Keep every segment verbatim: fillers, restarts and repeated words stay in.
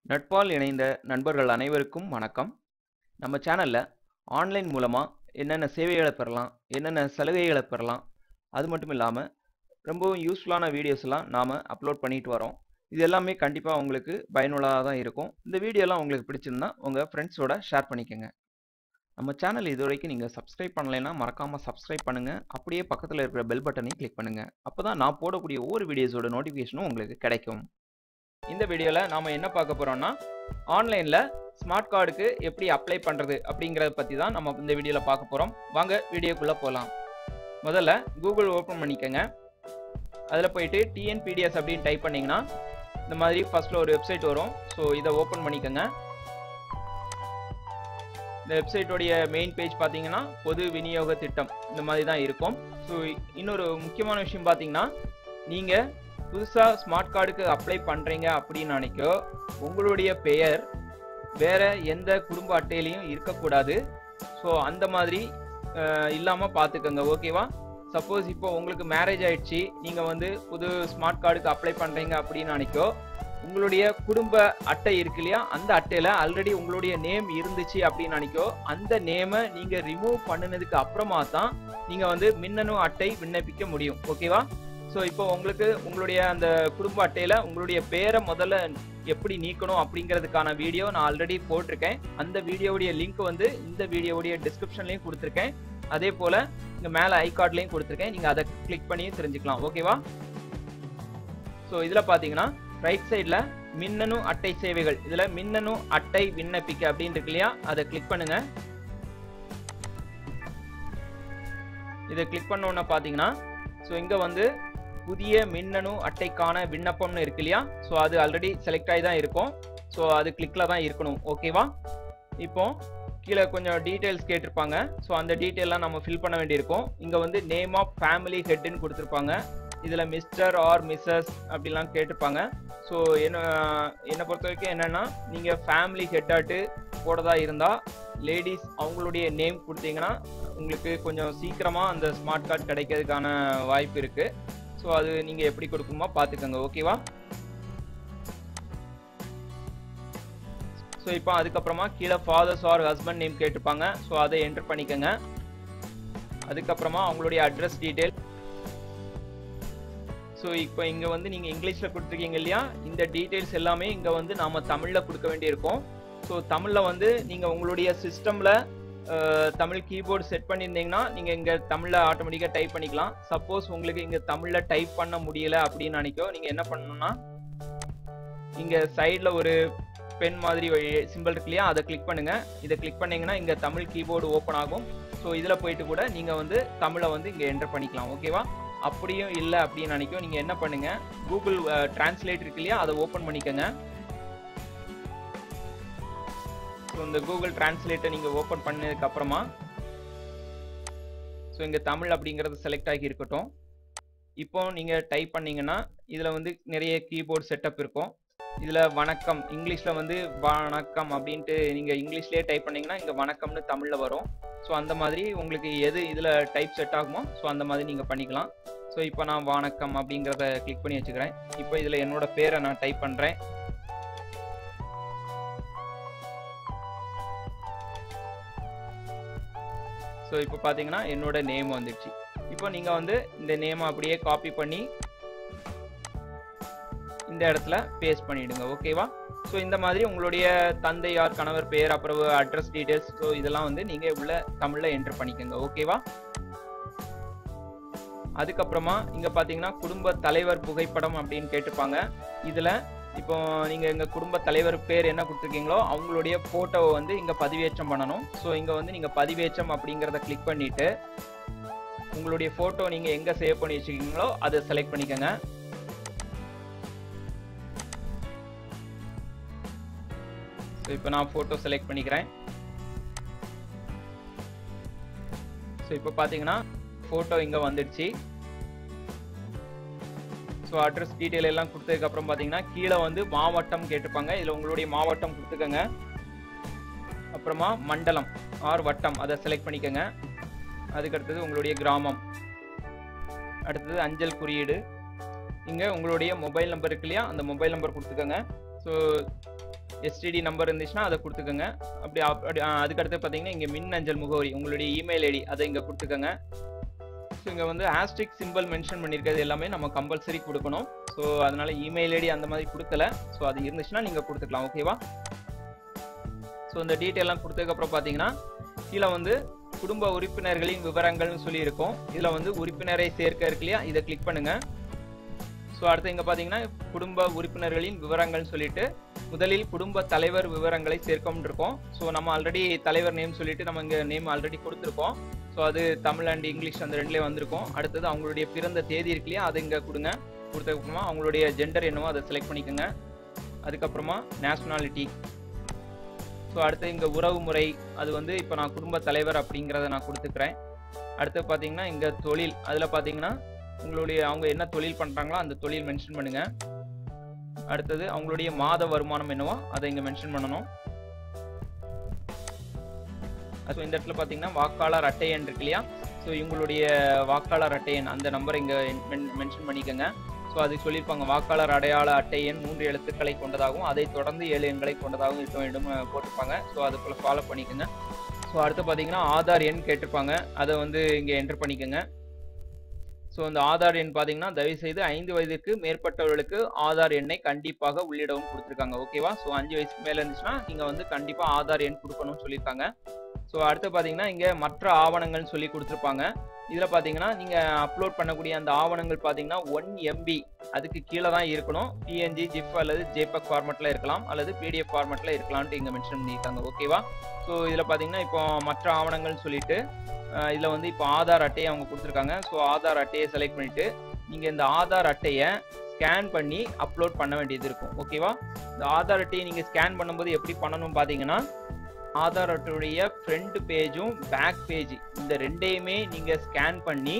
நட்பால் இணைந்த நண்பர்கள் அனைவருக்கும் வணக்கம். நம்ம சேனல்ல ஆன்லைன் மூலமா என்னென்ன சேவைகளை பெறலாம், என்னென்ன சலுகைகளை பெறலாம், அது மட்டும் இல்லாம ரொம்பவும் யூஸ்ஃபுல்லான வீடியோஸ் எல்லாம் நாம அப்லோட் பண்ணிட்டு வரோம். இது எல்லாமே கண்டிப்பா உங்களுக்கு பயனுள்ளதா தான் இருக்கும். இந்த வீடியோலாம் உங்களுக்கு பிடிச்சிருந்தா உங்க ஃப்ரெண்ட்ஸோட ஷேர் பண்ணிக்கங்க. நம்ம சேனல் இதுவரைக்கும் நீங்க சப்ஸ்கிரைப் பண்ணலைன்னா மறக்காம சப்ஸ்கிரைப் பண்ணுங்க. அப்படியே பக்கத்துல இருக்கிற பெல் பட்டனையும் கிளிக் பண்ணுங்க. அப்பதான் நான் போடக்கூடிய ஒவ்வொரு வீடியோஸோட நோட்டிஃபிகேஷனும் உங்களுக்கு கிடைக்கும். இந்த வீடியோல நாம என்ன பார்க்க போறோம்னா ஆன்லைன்ல ஸ்மார்ட் கார்டுக்கு எப்படி அப்ளை பண்றது அப்படிங்கறத பத்தி தான் நம்ம இந்த வீடியோல பார்க்க போறோம். வாங்க வீடியோக்குள்ள போலாம். முதல்ல கூகுள் ஓபன் பண்ணிக்கங்க. அதுல போயிட்டு T N P D S அப்படின்னு டைப் பண்ணீங்கன்னா இந்த மாதிரி ஃபர்ஸ்ட்ல ஒரு வெப்சைட் வரும். ஸோ இதை ஓபன் பண்ணிக்கங்க. இந்த வெப்சைட்டோடைய மெயின் பேஜ் பார்த்தீங்கன்னா பொது விநியோக திட்டம் இந்த மாதிரி தான் இருக்கும். ஸோ இன்னொரு முக்கியமான விஷயம் பார்த்தீங்கன்னா நீங்க புதுசா ஸ்மார்ட் கார்டுக்கு அப்ளை பண்றீங்க அப்படின்னு நினைக்கோ உங்களுடைய பெயர் வேற எந்த குடும்ப அட்டையிலையும் இருக்கக்கூடாது. ஸோ அந்த மாதிரி இல்லாம பார்த்துக்கோங்க. ஓகேவா? சப்போஸ் இப்போ உங்களுக்கு மேரேஜ் ஆயிடுச்சு, நீங்க வந்து புது ஸ்மார்ட் கார்டுக்கு அப்ளை பண்றீங்க அப்படின்னு நினைக்கோ உங்களுடைய குடும்ப அட்டை இருக்கு இல்லையா, அந்த அட்டையில ஆல்ரெடி உங்களுடைய நேம் இருந்துச்சு அப்படின்னு நினைக்கோ அந்த நேமை நீங்க ரிமூவ் பண்ணினதுக்கு அப்புறமா தான் நீங்க வந்து மின்னணு அட்டை விண்ணப்பிக்க முடியும். ஓகேவா? ஸோ இப்போ உங்களுக்கு உங்களுடைய அந்த குடும்ப அட்டையில உங்களுடைய பேரை முதல்ல எப்படி நீக்கணும் அப்படிங்கிறதுக்கான வீடியோ நான் ஆல்ரெடி போட்டிருக்கேன். அந்த வீடியோவுடைய லிங்க் வந்து இந்த வீடியோவுடைய டிஸ்கிரிப்ஷன்லையும் கொடுத்துருக்கேன். அதே போல இங்க மேல ஐ கார்ட்லையும் கொடுத்துருக்கேன். நீங்க அதை கிளிக் பண்ணி தெரிஞ்சுக்கலாம். ஓகேவா? ஸோ இதுல பாத்தீங்கன்னா ரைட் சைட்ல மின்னணு அட்டை சேவைகள், இதுல மின்னணு அட்டை விண்ணப்பிக்க அப்படின்னு இருக்கு இல்லையா, அதை கிளிக் பண்ணுங்க. இதை கிளிக் பண்ண உடனே பாத்தீங்கன்னா ஸோ இங்க வந்து புதிய மின்னணு அட்டைக்கான விண்ணப்பம்னு இருக்கு இல்லையா, ஸோ அது ஆல்ரெடி செலக்ட் ஆகி தான் இருக்கும். ஸோ அது கிளிக்ல தான் இருக்கணும். ஓகேவா? இப்போ கீழே கொஞ்சம் டீட்டெயில்ஸ் கேட்டிருப்பாங்க. ஸோ அந்த டீட்டெயிலாம் நம்ம ஃபில் பண்ண வேண்டியிருக்கும். இங்க வந்து நேம் ஆஃப் ஃபேமிலி ஹெட்னு கொடுத்துருப்பாங்க. இதுல மிஸ்டர் ஆர் மிஸ்ஸஸ் அப்படிலாம் கேட்டிருப்பாங்க. ஸோ என்ன என்னை பொறுத்த வரைக்கும் என்னன்னா நீங்க ஃபேமிலி ஹெட்டாட்டு போடதா இருந்தா லேடிஸ் அவங்களுடைய நேம் கொடுத்தீங்கன்னா உங்களுக்கு கொஞ்சம் சீக்கிரமா அந்த ஸ்மார்ட் கார்டு கிடைக்கிறதுக்கான வாய்ப்பு இருக்கு. ஸோ அது நீங்க எப்படி கொடுக்குமா பார்த்துக்கோங்க. ஓகேவா? ஸோ இப்போ அதுக்கப்புறமா கீழே ஃபாதர்ஸ் ஆர் ஹஸ்பண்ட் நேம் கேட்டிருப்பாங்க. ஸோ அதை என்டர் பண்ணிக்கோங்க. அதுக்கப்புறமா அவங்களுடைய அட்ரஸ் டீட்டெயில். ஸோ இப்போ இங்க வந்து நீங்க இங்கிலீஷ்ல கொடுத்துருக்கீங்க இல்லையா, இந்த டீட்டெயில்ஸ் எல்லாமே இங்க வந்து நாம தமிழ்ல கொடுக்க வேண்டியிருக்கும். ஸோ தமிழ்ல வந்து நீங்க உங்களுடைய சிஸ்டம்ல தமிழ் கீபோர்டு செட் பண்ணியிருந்தீங்கன்னா நீங்க இங்க தமிழ்ல ஆட்டோமேட்டிக்கா டைப் பண்ணிக்கலாம். சப்போஸ் உங்களுக்கு இங்க தமிழ்ல டைப் பண்ண முடியல அப்படின்னு நினைக்கோ நீங்க என்ன பண்ணணும்னா இங்க சைட்ல ஒரு பென் மாதிரி சிம்பிள் இருக்கு இல்லையா, அதை கிளிக் பண்ணுங்க. இதை கிளிக் பண்ணீங்கன்னா இங்க தமிழ் கீபோர்டு ஓப்பன் ஆகும். ஸோ இதுல போயிட்டு கூட நீங்க வந்து தமிழை வந்து இங்க என்டர் பண்ணிக்கலாம். ஓகேவா? அப்படியும் இல்லை அப்படின்னு நினைக்கும் நீங்க என்ன பண்ணுங்க, கூகுள் டிரான்ஸ்லேட் இருக்கு இல்லையா, அதை ஓபன் பண்ணிக்கோங்க. ஸோ இந்த கூகுள் டிரான்ஸ்லேட்டை நீங்க ஓபன் பண்ணதுக்கு அப்புறமா ஸோ இங்க தமிழ் அப்படிங்கிறது செலக்ட் ஆகி இருக்கட்டும். இப்போ நீங்க டைப் பண்ணீங்கன்னா இதுல வந்து நிறைய கீபோர்ட் செட்டப் இருக்கும். இதுல வணக்கம் இங்கிலீஷ்ல வந்து வணக்கம் அப்படின்ட்டு நீங்க இங்கிலீஷ்லயே டைப் பண்ணீங்கன்னா இங்க வணக்கம்னு தமிழ்ல வரும். ஸோ அந்த மாதிரி உங்களுக்கு எது இதுல டைப் செட் ஆகுமோ ஸோ அந்த மாதிரி நீங்க பண்ணிக்கலாம். ஸோ இப்போ நான் வணக்கம் அப்படிங்கிறத கிளிக் பண்ணி வச்சுக்கிறேன். இப்போ இதுல என்னோட பேரை நான் டைப் பண்றேன். ஸோ இப்போ பார்த்தீங்கன்னா என்னோட நேம் வந்துடுச்சு. இப்போ நீங்க வந்து இந்த நேம் அப்படியே காப்பி பண்ணி இந்த இடத்துல பேஸ்ட் பண்ணிடுங்க. ஓகேவா? ஸோ இந்த மாதிரி உங்களுடைய தந்தையார் கணவர் பேர் அப்புறம் அட்ரஸ் டீடைல்ஸ் ஸோ இதெல்லாம் வந்து நீங்க உள்ள தமிழ்ல என்டர் பண்ணிக்கோங்க. ஓகேவா? அதுக்கப்புறமா இங்க பாத்தீங்கன்னா குடும்ப தலைவர் புகைப்படம் அப்படின்னு கேட்டிருப்பாங்க. இதுல இப்போ நீங்க எங்க குடும்ப தலைவர் பேர் என்ன கொடுத்துருக்கீங்களோ அவங்களுடைய போட்டோவை வந்து இங்க பதிவேற்றம் பண்ணணும். ஸோ இங்க வந்து நீங்க பதிவேற்றம் அப்படிங்கிறத கிளிக் பண்ணிட்டு உங்களுடைய போட்டோ நீங்க எங்க சேவ் பண்ணி வச்சிருக்கீங்களோ அதை செலக்ட் பண்ணிக்கோங்க. ஸோ இப்போ நான் போட்டோ செலக்ட் பண்ணிக்கிறேன். ஸோ இப்போ பாத்தீங்கன்னா போட்டோ இங்க வந்துடுச்சு. ஸோ அட்ரஸ் டீட்டெயில் எல்லாம் கொடுத்ததுக்கு அப்புறம் பார்த்தீங்கன்னா கீழே வந்து மாவட்டம் கேட்டிருப்பாங்க. இதில் உங்களுடைய மாவட்டம் கொடுத்துக்கோங்க. அப்புறமா மண்டலம் ஆர் வட்டம் அதை செலக்ட் பண்ணிக்கோங்க. அதுக்கடுத்தது உங்களுடைய கிராமம், அடுத்தது அஞ்சல் குறியீடு. இங்கே உங்களுடைய மொபைல் நம்பர் இருக்கு இல்லையா, அந்த மொபைல் நம்பர் கொடுத்துக்கோங்க. ஸோ எஸ்டிடி நம்பர் இருந்துச்சுன்னா அதை கொடுத்துக்கோங்க. அப்படி அப்படி அதுக்கடுத்து பார்த்தீங்கன்னா இங்கே மின்னஞ்சல் முகவரி உங்களுடைய இமெயில் ஐடி அதை இங்கே கொடுத்துக்கோங்க. ஸோ இங்கே வந்து ஆஸ்ட்ரிக் சிம்பிள் மென்ஷன் பண்ணியிருக்கிறது எல்லாமே நம்ம கம்பல்சரி கொடுக்கணும். ஸோ அதனால இமெயில் ஐடி அந்த மாதிரி கொடுக்கல. ஸோ அது இருந்துச்சுன்னா நீங்கள் கொடுத்துக்கலாம். ஓகேவா? ஸோ இந்த டீட்டெயிலாம் கொடுத்ததுக்கப்புறம் பார்த்தீங்கன்னா கீழே வந்து குடும்ப உறுப்பினர்களின் விவரங்கள்னு சொல்லி இருக்கும். இதில் வந்து உறுப்பினரை சேர்க்க இருக்கு இல்லையா, இதை கிளிக் பண்ணுங்க. ஸோ அடுத்து இங்கே பார்த்தீங்கன்னா குடும்ப உறுப்பினர்களின் விவரங்கள்னு சொல்லிட்டு முதலில் குடும்ப தலைவர் விவரங்களை சேர்க்கும் இருக்கோம். ஸோ நம்ம ஆல்ரெடி தலைவர் நேம் சொல்லிட்டு நம்ம இங்கே நேம் ஆல்ரெடி கொடுத்துருக்கோம். ஸோ அது தமிழ் அண்ட் இங்கிலீஷ் அந்த ரெண்டுலேயே வந்திருக்கும். அடுத்தது அவங்களுடைய பிறந்த தேதி இருக்கு இல்லையா, அதை இங்கே கொடுங்க. கொடுத்ததுக்கப்புறமா அவங்களுடைய ஜெண்டர் என்னவோ அதை செலக்ட் பண்ணிக்கோங்க. அதுக்கப்புறமா நேஷனாலிட்டி. ஸோ அடுத்து இங்கே உறவு முறை அது வந்து இப்போ நான் குடும்ப தலைவர் அப்படிங்கிறத நான் கொடுத்துக்கிறேன். அடுத்து பார்த்தீங்கன்னா இங்கே தொழில் அதில் பார்த்தீங்கன்னா உங்களுடைய அவங்க என்ன தொழில் பண்ணுறாங்களோ அந்த தொழில் மென்ஷன் பண்ணுங்க. அடுத்தது அவங்களுடைய மாத வருமானம் என்னவோ அதை இங்கே மென்ஷன் பண்ணணும். ஸோ இந்த இடத்துல பார்த்தீங்கன்னா வாக்காளர் அட்டை எண் இருக்கு இல்லையா, ஸோ இவங்களுடைய வாக்காளர் அட்டை எண் அந்த நம்பர் இங்கே மென்ஷன் பண்ணிக்கோங்க. ஸோ அதுக்கு சொல்லியிருப்பாங்க வாக்காளர் அடையாள அட்டை எண் மூன்று எழுத்துக்களை கொண்டதாகவும் அதை தொடர்ந்து ஏழு எண்களை கொண்டதாகவும் இருக்க வேண்டும் போட்டிருப்பாங்க. ஸோ அது போல் ஃபாலோ பண்ணிக்கோங்க. ஸோ அடுத்து பார்த்தீங்கன்னா ஆதார் எண் கேட்டிருப்பாங்க, அதை வந்து இங்கே என்டர் பண்ணிக்கோங்க. ஸோ அந்த ஆதார் எண் பார்த்தீங்கன்னா தயவுசெய்து ஐந்து வயதுக்கு மேற்பட்டவர்களுக்கு ஆதார் எண்ணை கண்டிப்பாக உள்ளிடவும் கொடுத்துருக்காங்க. ஓகேவா? ஸோ அஞ்சு வயசுக்கு மேலே இருந்துச்சுன்னா நீங்கள் வந்து கண்டிப்பாக ஆதார் எண் கொடுக்கணும்னு சொல்லியிருக்காங்க. ஸோ அடுத்து பார்த்தீங்கன்னா இங்கே மற்ற ஆவணங்கள்னு சொல்லி கொடுத்துருப்பாங்க. இதில் பார்த்தீங்கன்னா நீங்கள் அப்லோட் பண்ணக்கூடிய அந்த ஆவணங்கள் பார்த்தீங்கன்னா ஒன் எம்பி அதுக்கு கீழே தான் இருக்கணும். பிஎன்ஜி, ஜிப் அல்லது ஜேபக் ஃபார்மெட்டில் இருக்கலாம் அல்லது பிடிஎஃப் ஃபார்மெட்டில் இருக்கலாம்ட்டு இங்கே மென்ஷன் பண்ணியிருக்காங்க. ஓகேவா? ஸோ இதில் பார்த்தீங்கன்னா இப்போ மற்ற ஆவணங்கள்னு சொல்லிட்டு இதில் வந்து இப்போ ஆதார் அட்டையை அவங்க கொடுத்துருக்காங்க. ஸோ ஆதார் அட்டையை செலக்ட் பண்ணிவிட்டு நீங்கள் இந்த ஆதார் அட்டையை ஸ்கேன் பண்ணி அப்லோட் பண்ண வேண்டியது இருக்கும். ஓகேவா? இந்த ஆதார் அட்டையை நீங்கள் ஸ்கேன் பண்ணும்போது எப்படி பண்ணணும் பார்த்தீங்கன்னா ஆதார் அட்டையுடைய ஃப்ரண்ட் பேஜும் பேக் பேஜ் இந்த ரெண்டையுமே நீங்கள் ஸ்கேன் பண்ணி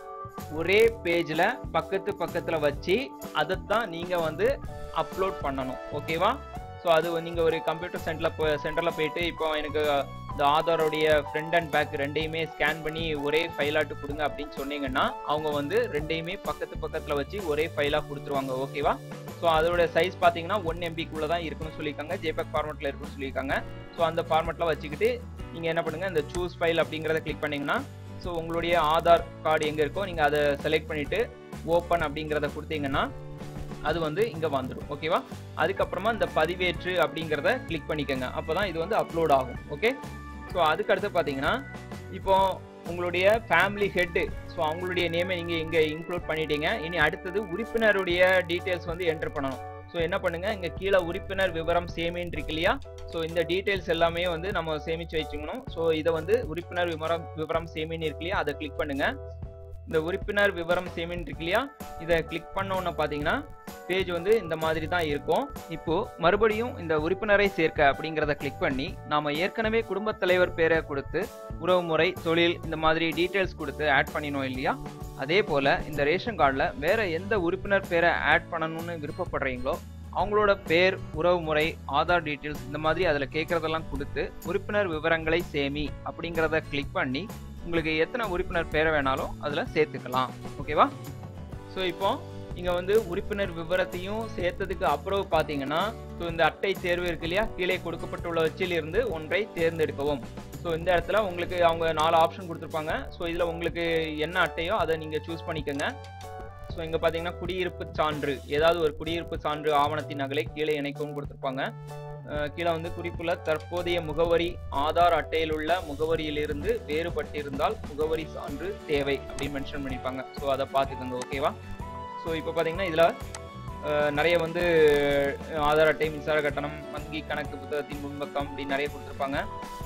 ஒரே பேஜில் பக்கத்து பக்கத்தில் வச்சு அதைத்தான் நீங்கள் வந்து அப்லோட் பண்ணணும். ஓகேவா? ஸோ அது நீங்கள் ஒரு கம்ப்யூட்டர் சென்டரில் போ சென்டரில் போயிட்டு இப்போ எனக்கு இந்த ஆதாரோடைய ஃப்ரண்ட் அண்ட் பேக் ரெண்டையுமே ஸ்கேன் பண்ணி ஒரே ஃபைலாட்டு கொடுங்க அப்படின்னு சொன்னீங்கன்னா அவங்க வந்து ரெண்டையுமே பக்கத்து பக்கத்தில் வச்சு ஒரே ஃபைலாக கொடுத்துருவாங்க. ஓகேவா? ஸோ அதோட சைஸ் பார்த்தீங்கன்னா ஒன் எம்பிக்குள்ளே தான் இருக்குன்னு சொல்லியிருக்காங்க, ஜேபக் ஃபார்மெட்டில் இருக்குன்னு சொல்லியிருக்காங்க. ஸோ அந்த ஃபார்மெட்டில் வச்சுக்கிட்டு நீங்கள் என்ன பண்ணுங்கள், இந்த சூஸ் ஃபைல் அப்படிங்கிறத கிளிக் பண்ணிங்கன்னா ஸோ உங்களுடைய ஆதார் கார்டு எங்கே இருக்கோ நீங்கள் அதை செலக்ட் பண்ணிவிட்டு ஓப்பன் அப்படிங்கிறத கொடுத்தீங்கன்னா அது வந்து இங்கே வந்துடும். ஓகேவா? அதுக்கப்புறமா இந்த பதிவேற்று அப்படிங்கிறத கிளிக் பண்ணிக்கோங்க. அப்போ தான் இது வந்து அப்லோட் ஆகும். ஓகே? ஸோ அதுக்கடுத்து பார்த்தீங்கன்னா இப்போ உங்களுடைய ஃபேமிலி ஹெட்டு ஸோ அவங்களுடைய நேமை நீங்கள் இங்கே இன்க்ளூட் பண்ணிட்டீங்க. இனி அடுத்தது உறுப்பினருடைய டீட்டெயில்ஸ் வந்து என்டர் பண்ணணும். ஸோ என்ன பண்ணுங்கள், இங்கே கீழே உறுப்பினர் விவரம் சேமின்னு இருக்கு இல்லையா, ஸோ இந்த டீட்டெயில்ஸ் எல்லாமே வந்து நம்ம சேமித்து வச்சுக்கணும். ஸோ இதை வந்து உறுப்பினர் விவரம் விவரம் சேமின்னு இருக்கு இல்லையா, அதை கிளிக் பண்ணுங்கள். இந்த உறுப்பினர் விவரம் சேமின் இருக்கு இல்லையா, இதை கிளிக் பண்ணோன்னு பார்த்தீங்கன்னா பேஜ் வந்து இந்த மாதிரி தான் இருக்கும். இப்போது மறுபடியும் இந்த உறுப்பினரை சேர்க்க அப்படிங்கிறத கிளிக் பண்ணி நாம் ஏற்கனவே குடும்பத் தலைவர் பேரை கொடுத்து உறவுமுறை, தொழில் இந்த மாதிரி டீட்டெயில்ஸ் கொடுத்து ஆட் பண்ணினோம் இல்லையா, அதே போல் இந்த ரேஷன் கார்டில் வேறு எந்த உறுப்பினர் பேரை ஆட் பண்ணணும்னு விருப்பப்படுறீங்களோ அவங்களோட பேர், உறவுமுறை, ஆதார் டீட்டெயில்ஸ் இந்த மாதிரி அதில் கேட்குறதெல்லாம் கொடுத்து உறுப்பினர் விவரங்களை சேமி அப்படிங்கிறத கிளிக் பண்ணி உங்களுக்கு எத்தனை உறுப்பினர் பேரை வேணாலும் அதில் சேர்த்துக்கலாம். ஓகேவா? ஸோ இப்போ இங்கே வந்து உறுப்பினர் விவரத்தையும் சேர்த்ததுக்கு அப்புறம் பார்த்தீங்கன்னா ஸோ இந்த அட்டை தேர்வு இருக்கு இல்லையா, கீழே கொடுக்கப்பட்டுள்ள வச்சிலிருந்து ஒன்றை தேர்ந்தெடுக்கவும். ஸோ இந்த இடத்துல உங்களுக்கு அவங்க நாலு ஆப்ஷன் கொடுத்துருப்பாங்க. ஸோ இதில் உங்களுக்கு என்ன அட்டையோ அதை நீங்கள் சூஸ் பண்ணிக்கோங்க. ஸோ இங்கே பார்த்தீங்கன்னா குடியிருப்பு சான்று, ஏதாவது ஒரு குடியிருப்பு சான்று ஆவணத்தின் நகலை கீழே இணைக்கவும் கொடுத்துருப்பாங்க. கீழே வந்து குறிப்புள்ள தற்போதைய முகவரி ஆதார் அட்டையில் உள்ள முகவரியிலிருந்து வேறுபட்டிருந்தால் முகவரி சான்று தேவை அப்படின்னு மென்ஷன் பண்ணியிருப்பாங்க. ஸோ அதை பார்த்துக்கோங்க. ஓகேவா? ஸோ இப்போ பார்த்தீங்கன்னா இதில் நிறைய வந்து ஆதார் அட்டை, மின்சார கட்டணம், வங்கி கணக்கு புத்தகத்தின் முன்பக்கம் இப்படி நிறைய கொடுத்துருப்பாங்க.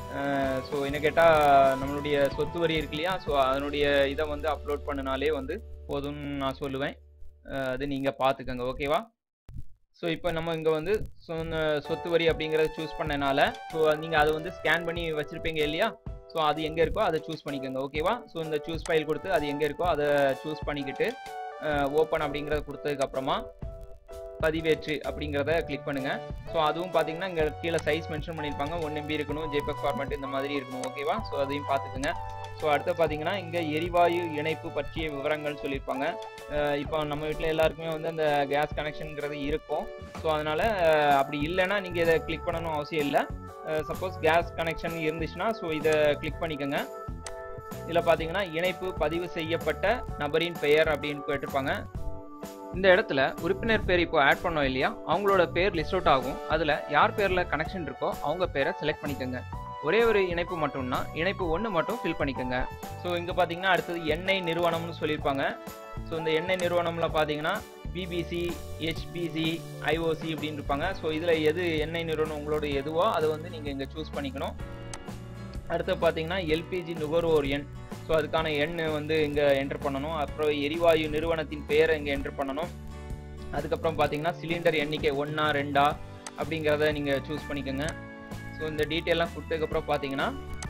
ஸோ என்ன கேட்டால் நம்மளுடைய சொத்து வரி இருக்கு இல்லையா, ஸோ அதனுடைய இதை வந்து அப்லோட் பண்ணினாலே வந்து போதும்னு நான் சொல்லுவேன். அது நீங்கள் பார்த்துக்கோங்க. ஓகேவா? ஸோ இப்போ நம்ம இங்கே வந்து சொத்து வரி அப்படிங்கிறத சூஸ் பண்ணனால ஸோ நீங்கள் அதை வந்து ஸ்கேன் பண்ணி வச்சுருப்பீங்க இல்லையா, ஸோ அது எங்கே இருக்கோ அதை சூஸ் பண்ணிக்கோங்க. ஓகேவா? ஸோ இந்த சூஸ் ஃபைல் கொடுத்து அது எங்கே இருக்கோ அதை சூஸ் பண்ணிக்கிட்டு ஓப்பன் அப்படிங்கிறத கொடுத்ததுக்கப்புறமா பதிவேற்று அப்படிங்கிறத கிளிக் பண்ணுங்க. ஸோ அதுவும் பார்த்தீங்கன்னா இங்கே கீழே சைஸ் மென்ஷன் பண்ணியிருப்பாங்க. ஒன் எம்பி இருக்கணும், ஜேபெக் ஃபார்மேட் இந்த மாதிரி இருக்கணும். ஓகேவா? ஸோ அதையும் பார்த்துக்குங்க. ஸோ அடுத்து பார்த்தீங்கன்னா இங்கே எரிவாயு இணைப்பு பற்றிய விவரங்கள் சொல்லியிருப்பாங்க. இப்போ நம்ம வீட்டில் எல்லாருக்குமே வந்து அந்த கேஸ் கனெக்ஷனுங்கிறது இருக்கும். ஸோ அதனால் அப்படி இல்லைன்னா நீங்கள் இதை கிளிக் பண்ணணும் அவசியம் இல்லை. சப்போஸ் கேஸ் கனெக்ஷன் இருந்துச்சுன்னா ஸோ இதை கிளிக் பண்ணிக்கோங்க. இதில் பார்த்தீங்கன்னா இணைப்பு பதிவு செய்யப்பட்ட நபரின் பெயர் அப்படின்னு கேட்டிருப்பாங்க. இந்த இடத்துல உறுப்பினர் பேர் இப்போ ஆட் பண்ணோம் இல்லையா, அவங்களோட பேர் லிஸ்ட் அவுட் ஆகும். அதில் யார் பேரில் கனெக்ஷன் இருக்கோ அவங்க பேரை செலக்ட் பண்ணிக்கோங்க. ஒரே ஒரு இணைப்பு மட்டும்னா இணைப்பு ஒன்று மட்டும் ஃபில் பண்ணிக்கோங்க. ஸோ இங்கே பார்த்தீங்கன்னா அடுத்தது எண்ணெய் நிறுவனம்னு சொல்லியிருப்பாங்க. ஸோ இந்த எண்ணெய் நிறுவனமில் பார்த்தீங்கன்னா பிபிசி, ஹெச்பிசி, ஐஓசி அப்படின்னு இருப்பாங்க. ஸோ இதில் எது எண்ணெய் நிறுவனம் உங்களோட எதுவோ அதை வந்து நீங்கள் இங்கே சூஸ் பண்ணிக்கணும். அடுத்து பார்த்தீங்கன்னா எல்பிஜி நுகர்வோர் எண். ஸோ அதுக்கான எண் வந்து இங்கே என்டர் பண்ணணும். அப்புறம் எரிவாயு நிறுவனத்தின் பெயரை இங்கே என்டர் பண்ணணும். அதுக்கப்புறம் பார்த்தீங்கன்னா சிலிண்டர் எண்ணிக்கை ஒன்றா ரெண்டா அப்படிங்கிறத நீங்கள் சூஸ் பண்ணிக்கோங்க. ஸோ இந்த டீட்டெயிலாம் கொடுத்ததுக்கப்புறம் பார்த்தீங்கன்னா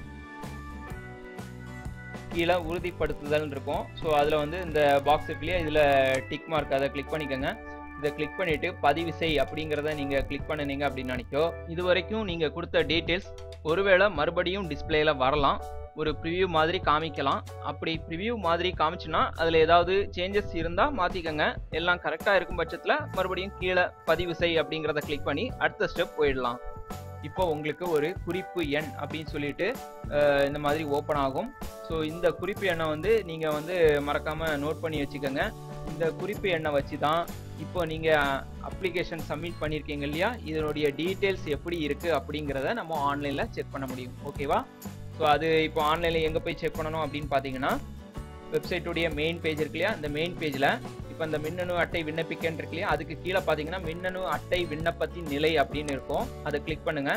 கீழே உறுதிப்படுத்துதல் இருக்கும். ஸோ அதில் வந்து இந்த பாக்ஸ் இருக்குல்லையா, இதில் டிக் மார்க் அதை கிளிக் பண்ணிக்கோங்க. இதை கிளிக் பண்ணிவிட்டு பதிவு செய் அப்படிங்கிறத நீங்கள் கிளிக் பண்ணினீங்க அப்படின்னு நினைக்கோ. இது வரைக்கும் நீங்கள் கொடுத்த டீட்டெயில்ஸ் ஒருவேளை மறுபடியும் டிஸ்பிளேயில் வரலாம், ஒரு ப்ரிவியூ மாதிரி காமிக்கலாம். அப்படி ப்ரிவியூ மாதிரி காமிச்சுன்னா அதில் ஏதாவது சேஞ்சஸ் இருந்தால் மாற்றிக்கோங்க. எல்லாம் கரெக்டாக இருக்கும் பட்சத்தில் மறுபடியும் கீழே பதிவு செய் அப்படிங்கிறத கிளிக் பண்ணி அடுத்த ஸ்டெப் போயிடலாம். இப்போ உங்களுக்கு ஒரு குறிப்பு எண் அப்படின்னு சொல்லிட்டு இந்த மாதிரி ஓப்பன் ஆகும். ஸோ இந்த குறிப்பு எண்ணை வந்து நீங்கள் வந்து மறக்காமல் நோட் பண்ணி வச்சுக்கோங்க. இந்த குறிப்பு எண்ணை வச்சு தான் இப்போ நீங்கள் அப்ளிகேஷன் சப்மிட் பண்ணியிருக்கீங்க இல்லையா, இதனுடைய டீட்டெயில்ஸ் எப்படி இருக்குது அப்படிங்கிறத நம்ம ஆன்லைனில் செக் பண்ண முடியும். ஓகேவா? ஸோ அது இப்போ ஆன்லைனில் எங்கே போய் செக் பண்ணணும் அப்படின்னு பார்த்தீங்கன்னா வெப்சைட்டுடைய மெயின் பேஜ் இருக்கு இல்லையா, அந்த மெயின் பேஜில் இப்போ இந்த மின்னணு அட்டை விண்ணப்பிக்கன்னு இருக்கு இல்லையா, அதுக்கு கீழே பார்த்தீங்கன்னா மின்னணு அட்டை விண்ணப்பத்தின் நிலை அப்படின்னு இருக்கும். அதை கிளிக் பண்ணுங்க.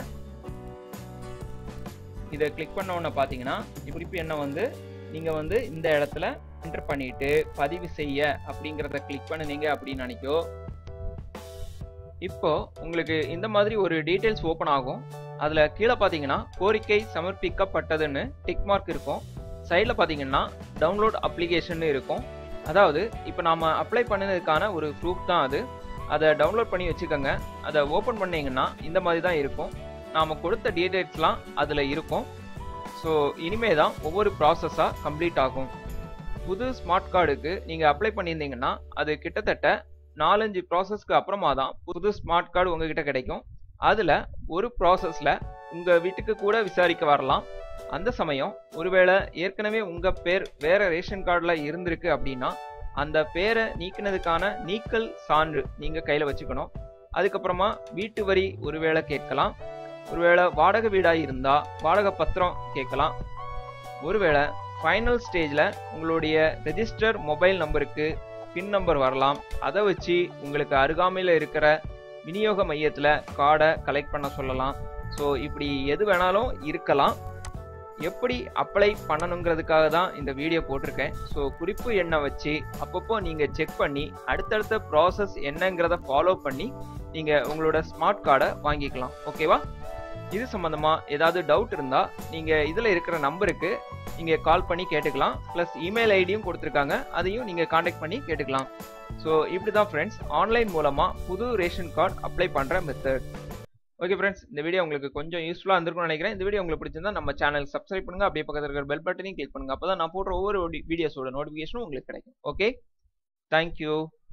இதை கிளிக் பண்ண உடனே பார்த்தீங்கன்னா குறிப்பு எண்ணை வந்து நீங்கள் வந்து இந்த இடத்துல என்டர் பண்ணிட்டு பதிவு செய்ய அப்படிங்கிறத கிளிக் பண்ணுனீங்க அப்படின்னு நினைக்கோ. இப்போ உங்களுக்கு இந்த மாதிரி ஒரு டீட்டெயில்ஸ் ஓப்பன் ஆகும். அதில் கீழே பார்த்தீங்கன்னா கோரிக்கை சமர்ப்பிக்கப்பட்டதுன்னு டிக் மார்க் இருக்கும். சைடில் பார்த்தீங்கன்னா டவுன்லோட் அப்ளிகேஷன் இருக்கும். அதாவது இப்போ நாம் அப்ளை பண்ணதுக்கான ஒரு ப்ரூஃப் தான் அது. அதை டவுன்லோட் பண்ணி வச்சுக்கோங்க. அதை ஓப்பன் பண்ணிங்கன்னா இந்த மாதிரி தான் இருக்கும். நாம் கொடுத்த டீட்டெயில்ஸ்லாம் அதில் இருக்கும். ஸோ இனிமே தான் ஒவ்வொரு ப்ராசஸாக கம்ப்ளீட் ஆகும். புது ஸ்மார்ட் கார்டுக்கு நீங்கள் அப்ளை பண்ணியிருந்தீங்கன்னா அது கிட்டத்தட்ட நாலஞ்சு ப்ராசஸ்க்கு அப்புறமா தான் புது ஸ்மார்ட் கார்டு உங்ககிட்ட கிடைக்கும். அதில் ஒரு ப்ராசஸில் உங்கள் வீட்டுக்கு கூட விசாரிக்க வரலாம். அந்த சமயம் ஒருவேளை ஏற்கனவே உங்கள் பேர் வேறு ரேஷன் கார்டில் இருந்திருக்கு அப்படின்னா அந்த பேரை நீக்கினதுக்கான நீக்கல் சான்று நீங்கள் கையில் வச்சுக்கணும். அதுக்கப்புறமா வீட்டு வரி ஒருவேளை கேட்கலாம். ஒருவேளை வாடகை வீடாக இருந்தால் வாடகை பத்திரம் கேட்கலாம். ஒருவேளை ஃபைனல் ஸ்டேஜில் உங்களுடைய ரெஜிஸ்டர் மொபைல் நம்பருக்கு பின் நம்பர் வரலாம். அதை வச்சு உங்களுக்கு அருகாமையில் இருக்கிற விநியோக மையத்தில் கார்டை கலெக்ட் பண்ண சொல்லலாம். ஸோ இப்படி எது வேணாலும் இருக்கலாம். எப்படி அப்ளை பண்ணணுங்கிறதுக்காக தான் இந்த வீடியோ போட்டிருக்கேன். ஸோ குறிப்பு எண்ணை வச்சு அப்பப்போ நீங்கள் செக் பண்ணி அடுத்தடுத்த ப்ராசஸ் என்னங்கிறத ஃபாலோ பண்ணி நீங்கள் உங்களோட ஸ்மார்ட் கார்டை வாங்கிக்கலாம். ஓகேவா? இது சம்மந்தமாக ஏதாவது டவுட் இருந்தால் நீங்கள் இதில் இருக்கிற நம்பருக்கு நீங்கள் கால் பண்ணி கேட்டுக்கலாம். ப்ளஸ் இமெயில் ஐடியும் கொடுத்துருக்காங்க, அதையும் நீங்கள் காண்டாக்ட் பண்ணி கேட்டுக்கலாம். ஸோ இப்படி தான் ஃப்ரெண்ட்ஸ் ஆன்லைன் மூலமாக புது ரேஷன் கார்டு அப்ளை பண்ணுற மெத்தட். ஓகே ஃப்ரெண்ட்ஸ், இந்த வீடியோ உங்களுக்கு கொஞ்சம் யூஸ்ஃபுல்லாக இருந்திருக்கும்னு நினைக்கிறேன். இந்த வீடியோ உங்களுக்கு பிடிச்சிருந்தா நம்ம சேனல் சப்ஸ்கிரைப் பண்ணுங்கள். அப்படியே பக்கத்தில் இருக்கிற பெல் பட்டனையும் கிளிக் பண்ணுங்கள். அப்போ தான் நான் போடுற ஒவ்வொரு வீடியோஸோட நோட்டிஃபிகேஷனும் உங்களுக்கு கிடைக்கும். Okay, thank you.